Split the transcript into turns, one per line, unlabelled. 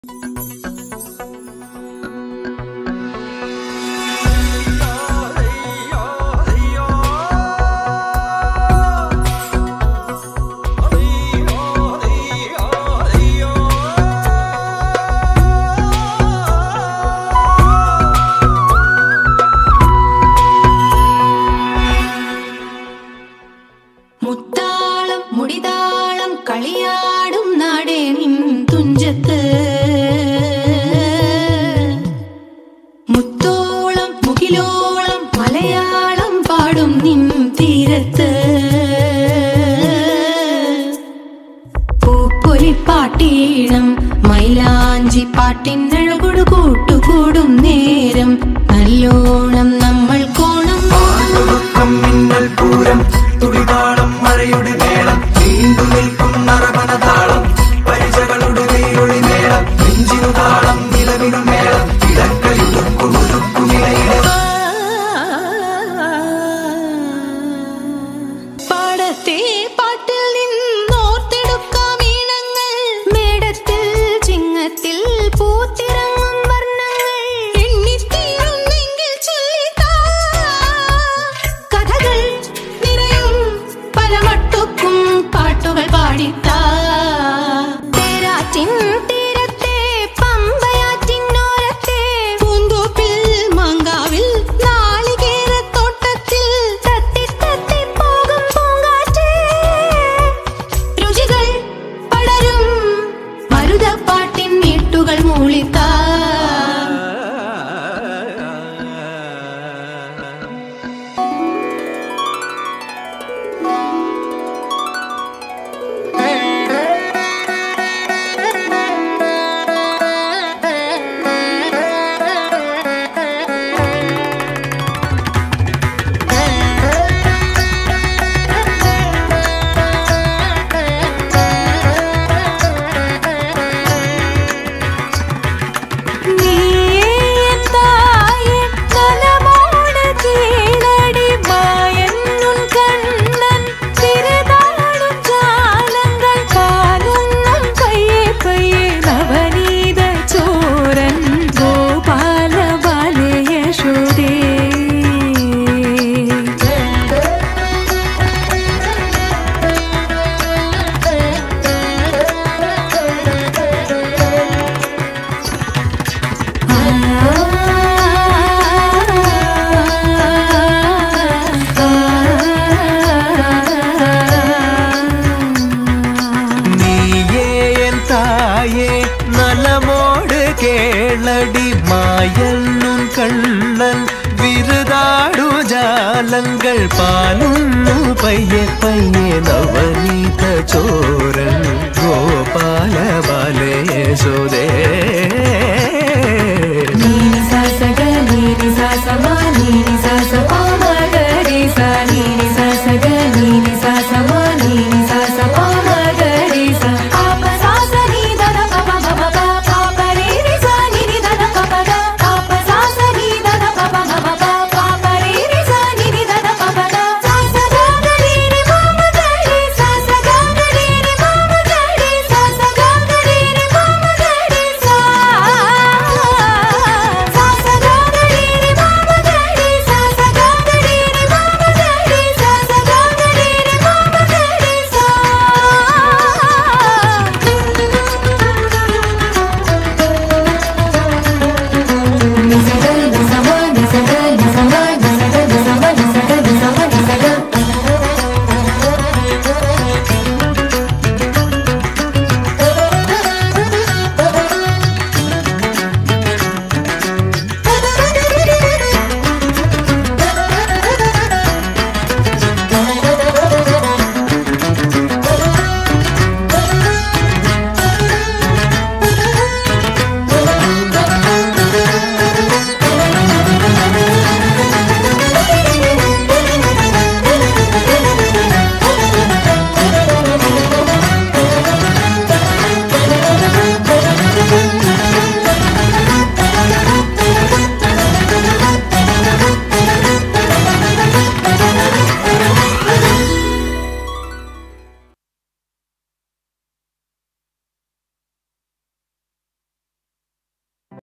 മുത്താളം മുടിതാളം കളിയാടും നാടേ നിൻ തുഞ്ചത്ത് മുത്തോളം മുകിലോളം മലയാളം പാടും നിൻ തീരത്ത് പൂപ്പൊലിപ്പാട്ടീണം മൈലാഞ്ചി പാട്ടിനഴകൊടു കൂട്ടുകൂടും നേരം നല്ലോണം നമ്മൾ കോണം
മിന്നൽ പൂരം തുടിതാളം മഴയുടെ മേളം നീണ്ടു നിൽക്കും നറപണതാളം പരിചകളുടെ വേരൊളി മേളം നെഞ്ചിനു താളം നിലവിനു മേളം ഇടക്കളിടുക്കുമിടയിലെ
പാടത്തെ പാട്ടിൽ നിന്നോർത്തെടുക്കാം ഈണങ്ങൾ മേടത്തിൽ ചിങ്ങത്തിൽ പൂത്തിറങ്ങും വർണ്ണങ്ങൾ എണ്ണിത്തീരുന്നെങ്കിൽ ചൊല്ലിത്താ കഥകൾ നിറയും പല മട്ടുക്കും പാട്ടുകൾ പാടിത്താ തേരാറ്റിൻ തീരത്തെ പമ്പയാറ്റിനോരത്തെ പൂന്തോപ്പിൽ മങ്കാവിൽ നാളികേരത്തോട്ടത്തിൽ തത്തി തത്തി പോകും പൂങ്കാറ്റേ രുചികൾ പടരും മരുതപ്പാട്ടിൻ നീട്ടുകൾ മൂളിത്താ
നലമോട് കേളടി മായന്നും കണ്ണൻ വിരുതാടു ജാലങ്ങൾ പാലുന്നു പയ്യെ പയ്യെ നവനീത ചോരൻ ഗോപാല ബാലയശോദേ